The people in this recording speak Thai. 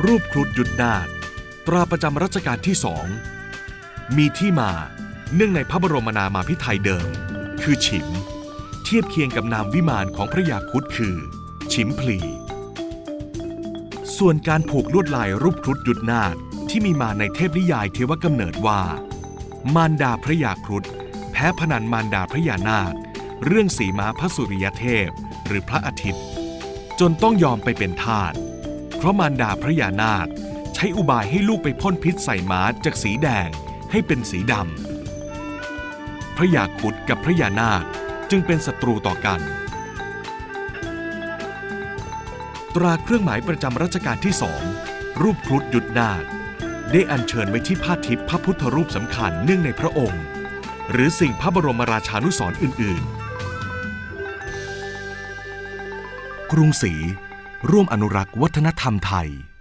รูปครุฑยุทธนาถตราประจำรัชกาลที่2มีที่มาเนื่องในพระบรมนามาภิไธยเดิมคือฉิมเทียบเคียงกับนามวิมานของพระยาครุฑคือฉิมพลีส่วนการผูกลวดลายรูปครุฑยุทธนาถที่มีมาในเทพนิยายเทวกำเนิดว่ามารดาพระยาครุฑแพ้พนันมารดาพระยานาคเรื่องสีม้าพระสุริยเทพหรือพระอาทิตย์จนต้องยอมไปเป็นทาสเพราะมารดาพระยานาคใช้อุบายให้ลูกไปพ่นพิษใส่ม้าจากสีแดงให้เป็นสีดำพระยาครุฑกับพระยานาคจึงเป็นศัตรูต่อกันตราเครื่องหมายประจำรัชกาลที่2รูปครุฑยุทธนาถได้อัญเชิญไว้ที่ผ้าทิพย์พระพุทธรูปสำคัญเนื่องในพระองค์หรือสิ่งพระบรมราชานุสรณ์อื่นๆกรุงศรีร่วมอนุรักษ์วัฒนธรรมไทย